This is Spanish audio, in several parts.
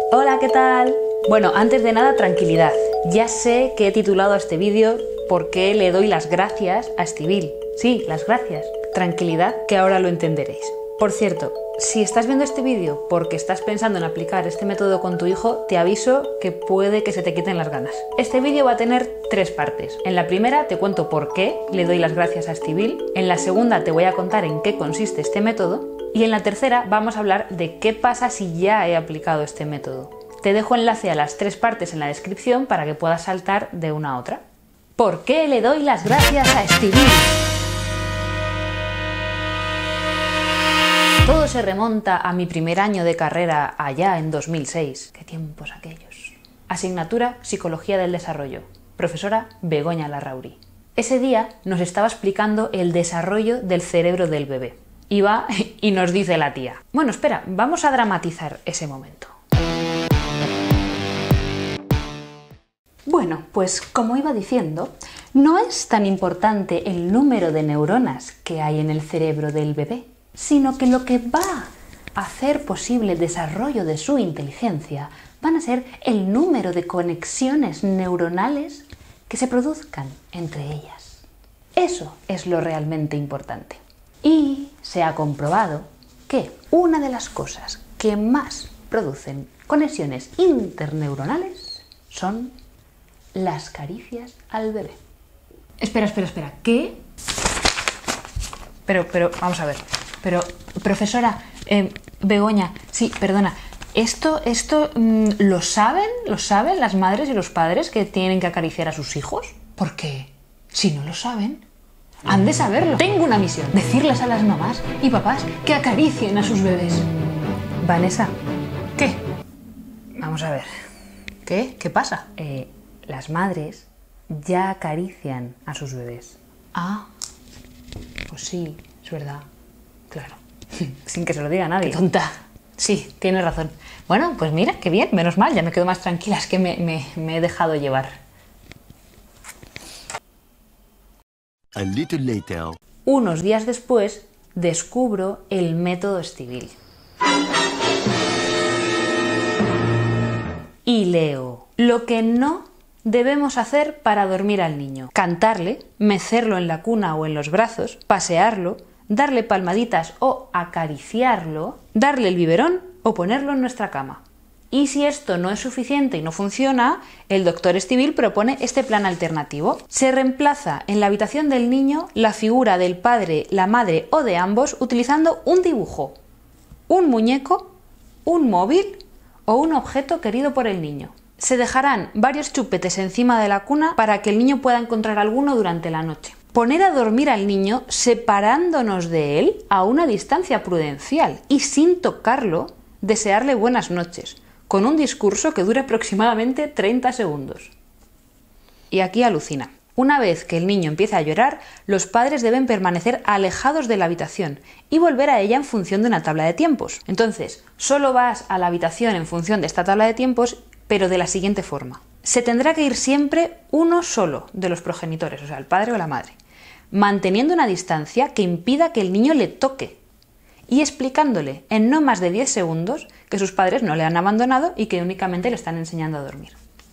Hola, ¿qué tal? Bueno, antes de nada, tranquilidad. Ya sé que he titulado a este vídeo ¿Por qué le doy las gracias a Estibil? Sí, las gracias. Tranquilidad, que ahora lo entenderéis. Por cierto, si estás viendo este vídeo porque estás pensando en aplicar este método con tu hijo, te aviso que puede que se te quiten las ganas. Este vídeo va a tener 3 partes. En la primera te cuento por qué le doy las gracias a Estibil. En la segunda te voy a contar en qué consiste este método. Y en la tercera vamos a hablar de qué pasa si ya he aplicado este método. Te dejo enlace a las 3 partes en la descripción para que puedas saltar de una a otra. ¿Por qué le doy las gracias a Estibil? Todo se remonta a mi primer año de carrera allá en 2006. ¡Qué tiempos aquellos! Asignatura Psicología del Desarrollo. Profesora Begoña Larrauri. Ese día nos estaba explicando el desarrollo del cerebro del bebé. Y va y nos dice la tía: bueno, espera, vamos a dramatizar ese momento. Bueno, pues como iba diciendo, no es tan importante el número de neuronas que hay en el cerebro del bebé, sino que lo que va a hacer posible el desarrollo de su inteligencia van a ser el número de conexiones neuronales que se produzcan entre ellas. Eso es lo realmente importante. Y se ha comprobado que una de las cosas que más producen conexiones interneuronales son las caricias al bebé. Espera, ¿qué? Pero, vamos a ver. Pero, profesora, Begoña, sí, perdona, ¿esto lo saben las madres y los padres que tienen que acariciar a sus hijos? Porque si no lo saben, han de saberlo. Tengo una misión: decirles a las mamás y papás que acaricien a sus bebés. Vanessa, ¿qué? Vamos a ver. ¿Qué? ¿Qué pasa? Las madres ya acarician a sus bebés. Ah, pues sí, es verdad. Claro. Sin que se lo diga a nadie. ¡Qué tonta! Sí, tienes razón. Bueno, pues mira, qué bien, menos mal, ya me quedo más tranquila, es que me he dejado llevar. A little later. Unos días después, descubro el método Estibil. Y leo: lo que no debemos hacer para dormir al niño: cantarle, mecerlo en la cuna o en los brazos, pasearlo, darle palmaditas o acariciarlo, darle el biberón o ponerlo en nuestra cama. Y si esto no es suficiente y no funciona, el doctor Estibil propone este plan alternativo. Se reemplaza en la habitación del niño la figura del padre, la madre o de ambos utilizando un dibujo, un muñeco, un móvil o un objeto querido por el niño. Se dejarán varios chupetes encima de la cuna para que el niño pueda encontrar alguno durante la noche. Poner a dormir al niño separándonos de él a una distancia prudencial y sin tocarlo, desearle buenas noches, con un discurso que dure aproximadamente 30 segundos. Y aquí alucina. Una vez que el niño empiece a llorar, los padres deben permanecer alejados de la habitación y volver a ella en función de una tabla de tiempos. Entonces, solo vas a la habitación en función de esta tabla de tiempos, pero de la siguiente forma. Se tendrá que ir siempre uno solo de los progenitores, o sea, el padre o la madre, manteniendo una distancia que impida que el niño le toque y explicándole en no más de 10 segundos que sus padres no le han abandonado y que únicamente le están enseñando a dormir.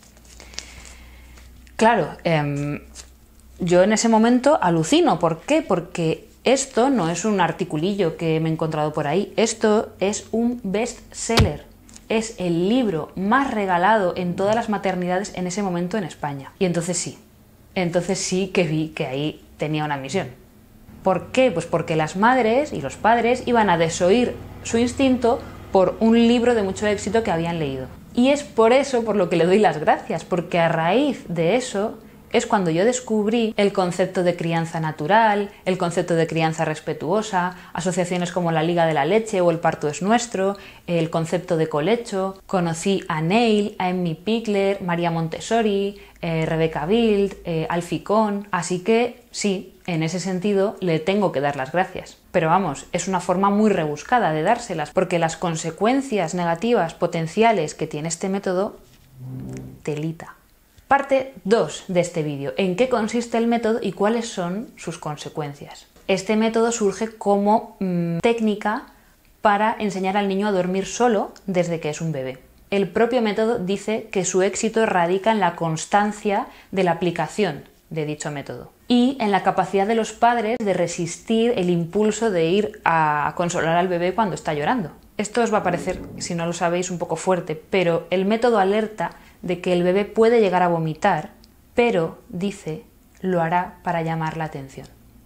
Claro, yo en ese momento alucino. ¿Por qué? Porque esto no es un articulillo que me he encontrado por ahí. Esto es un bestseller. Es el libro más regalado en todas las maternidades en ese momento en España. Y entonces sí que vi que ahí tenía una misión. ¿Por qué? Pues porque las madres y los padres iban a desoír su instinto por un libro de mucho éxito que habían leído. Y es por eso por lo que le doy las gracias, porque a raíz de eso es cuando yo descubrí el concepto de crianza natural, el concepto de crianza respetuosa, asociaciones como la Liga de la Leche o el Parto es Nuestro, el concepto de colecho. Conocí a Neil, a Emmy Pickler, María Montessori, Rebecca Bild, Alfie Kohn. Así que sí, en ese sentido le tengo que dar las gracias. Pero vamos, es una forma muy rebuscada de dárselas, porque las consecuencias negativas potenciales que tiene este método, telita. Parte 2 de este vídeo: ¿en qué consiste el método y cuáles son sus consecuencias? Este método surge como técnica para enseñar al niño a dormir solo desde que es un bebé. el propio método dice que su éxito radica en la constancia de la aplicación de dicho método y en la capacidad de los padres de resistir el impulso de ir a consolar al bebé cuando está llorando. Esto os va a parecer, si no lo sabéis, un poco fuerte, pero el método alerta de que el bebé puede llegar a vomitar, pero dice lo hará para llamar la atención.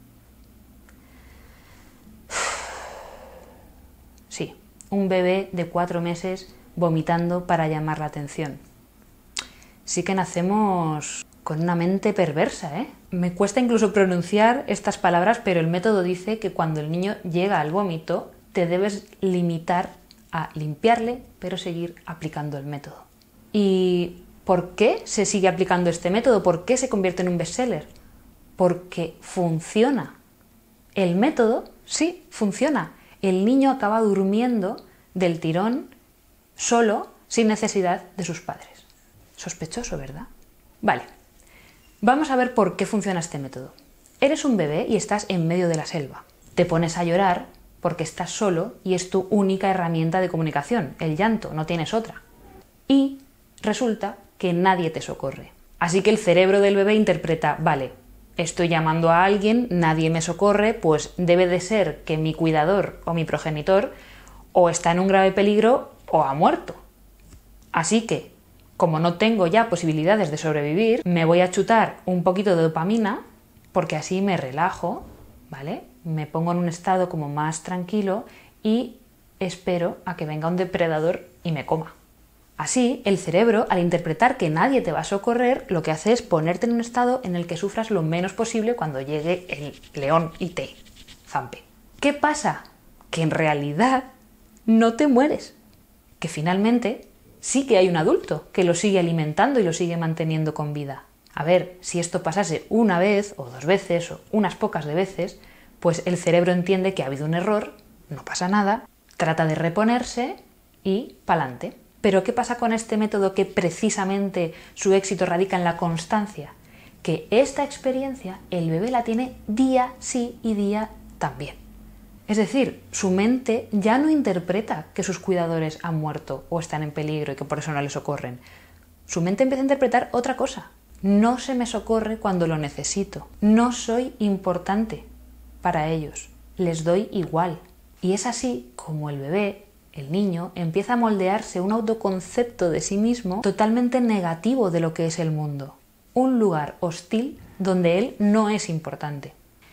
Sí, un bebé de 4 meses vomitando para llamar la atención. Sí que nacemos con una mente perversa, ¿eh? Me cuesta incluso pronunciar estas palabras, pero el método dice que cuando el niño llega al vómito, te debes limitar a limpiarle, pero seguir aplicando el método. ¿Y por qué se sigue aplicando este método? ¿Por qué se convierte en un bestseller? Porque funciona. El método, sí, funciona. El niño acaba durmiendo del tirón solo, sin necesidad de sus padres. Sospechoso, ¿verdad? Vale, vamos a ver por qué funciona este método. Eres un bebé y estás en medio de la selva. Te pones a llorar porque estás solo y es tu única herramienta de comunicación, el llanto, no tienes otra. Y resulta que nadie te socorre. Así que el cerebro del bebé interpreta, vale, estoy llamando a alguien, nadie me socorre, pues debe de ser que mi cuidador o mi progenitor o está en un grave peligro o ha muerto. Así que, como no tengo ya posibilidades de sobrevivir, me voy a chutar un poquito de dopamina porque así me relajo, ¿vale? Me pongo en un estado como más tranquilo y espero a que venga un depredador y me coma. Así, el cerebro, al interpretar que nadie te va a socorrer, lo que hace es ponerte en un estado en el que sufras lo menos posible cuando llegue el león y te zampe. ¿Qué pasa? Que en realidad no te mueres. Que finalmente sí que hay un adulto que lo sigue alimentando y lo sigue manteniendo con vida. A ver, si esto pasase una vez o 2 veces o unas pocas de veces, pues el cerebro entiende que ha habido un error, no pasa nada, trata de reponerse y pa'lante. Pero ¿qué pasa con este método que precisamente su éxito radica en la constancia? Que esta experiencia el bebé la tiene día sí y día también. Es decir, su mente ya no interpreta que sus cuidadores han muerto o están en peligro y que por eso no le socorren. Su mente empieza a interpretar otra cosa. No se me socorre cuando lo necesito. No soy importante para ellos. Les doy igual. Y es así como el bebé, el niño, empieza a moldearse un autoconcepto de sí mismo totalmente negativo de lo que es el mundo. Un lugar hostil donde él no es importante.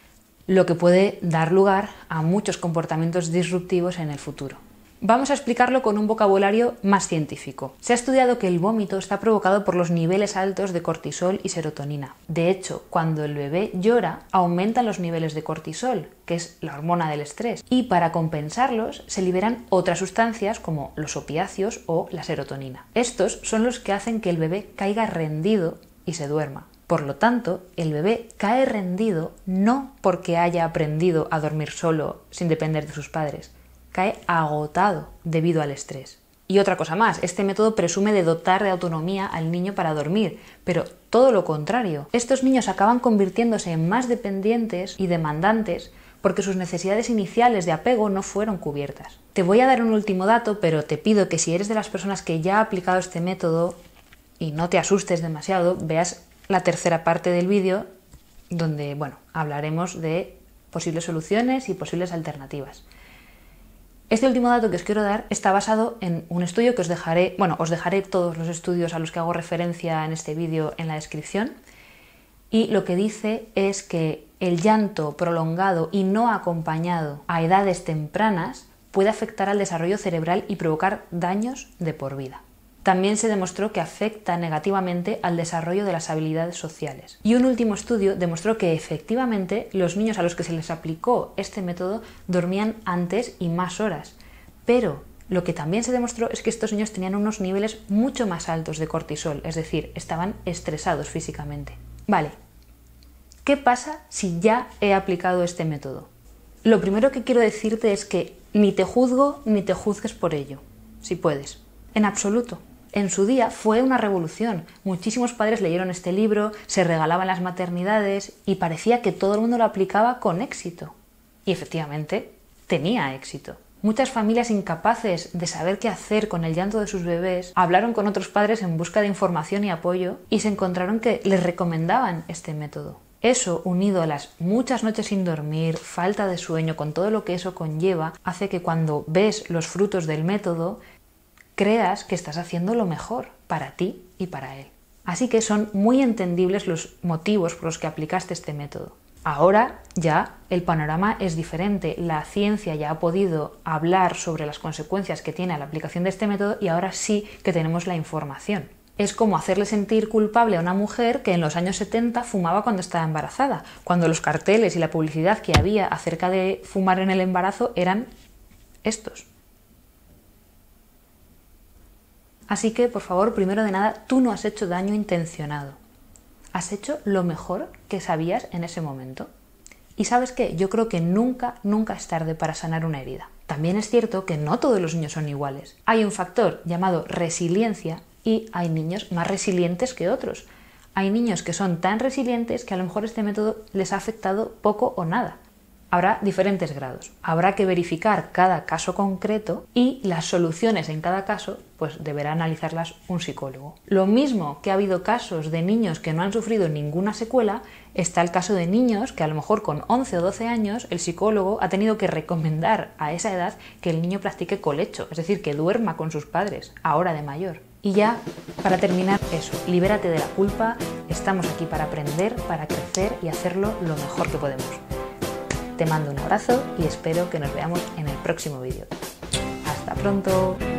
Lo que puede dar lugar a muchos comportamientos disruptivos en el futuro. Vamos a explicarlo con un vocabulario más científico. Se ha estudiado que el vómito está provocado por los niveles altos de cortisol y serotonina. De hecho, cuando el bebé llora, aumentan los niveles de cortisol, que es la hormona del estrés, y para compensarlos se liberan otras sustancias como los opiáceos o la serotonina. Estos son los que hacen que el bebé caiga rendido y se duerma. Por lo tanto, el bebé cae rendido no porque haya aprendido a dormir solo sin depender de sus padres, cae agotado debido al estrés. Y otra cosa más, este método presume de dotar de autonomía al niño para dormir, pero todo lo contrario. Estos niños acaban convirtiéndose en más dependientes y demandantes porque sus necesidades iniciales de apego no fueron cubiertas. Te voy a dar un último dato, pero te pido que si eres de las personas que ya ha aplicado este método y no te asustes demasiado, veas la tercera parte del vídeo donde, hablaremos de posibles soluciones y posibles alternativas. Este último dato que os quiero dar está basado en un estudio que os dejaré todos los estudios a los que hago referencia en este vídeo en la descripción, y lo que dice es que el llanto prolongado y no acompañado a edades tempranas puede afectar al desarrollo cerebral y provocar daños de por vida. También se demostró que afecta negativamente al desarrollo de las habilidades sociales. Y un último estudio demostró que efectivamente los niños a los que se les aplicó este método dormían antes y más horas. Pero lo que también se demostró es que estos niños tenían unos niveles mucho más altos de cortisol, es decir, estaban estresados físicamente. Vale, ¿qué pasa si ya he aplicado este método? Lo primero que quiero decirte es que ni te juzgo ni te juzgues por ello, si puedes, en absoluto. En su día fue una revolución. Muchísimos padres leyeron este libro, se regalaban las maternidades y parecía que todo el mundo lo aplicaba con éxito. Y efectivamente tenía éxito. Muchas familias incapaces de saber qué hacer con el llanto de sus bebés hablaron con otros padres en busca de información y apoyo y se encontraron que les recomendaban este método. Eso, unido a las muchas noches sin dormir, falta de sueño, con todo lo que eso conlleva, hace que cuando ves los frutos del método creas que estás haciendo lo mejor para ti y para él. Así que son muy entendibles los motivos por los que aplicaste este método. Ahora ya el panorama es diferente, la ciencia ya ha podido hablar sobre las consecuencias que tiene la aplicación de este método y ahora sí que tenemos la información. Es como hacerle sentir culpable a una mujer que en los años 70 fumaba cuando estaba embarazada, cuando los carteles y la publicidad que había acerca de fumar en el embarazo eran estos. Así que, por favor, primero de nada, tú no has hecho daño intencionado. Has hecho lo mejor que sabías en ese momento. Y ¿sabes qué? Yo creo que nunca es tarde para sanar una herida. También es cierto que no todos los niños son iguales. Hay un factor llamado resiliencia y hay niños más resilientes que otros. Hay niños que son tan resilientes que a lo mejor este método les ha afectado poco o nada. Habrá diferentes grados. Habrá que verificar cada caso concreto y las soluciones en cada caso pues deberá analizarlas un psicólogo. Lo mismo que ha habido casos de niños que no han sufrido ninguna secuela, está el caso de niños que a lo mejor con 11 o 12 años el psicólogo ha tenido que recomendar a esa edad que el niño practique colecho, es decir, que duerma con sus padres, ahora de mayor. Y ya, para terminar, eso, libérate de la culpa, estamos aquí para aprender, para crecer y hacerlo lo mejor que podemos. Te mando un abrazo y espero que nos veamos en el próximo vídeo. ¡Hasta pronto!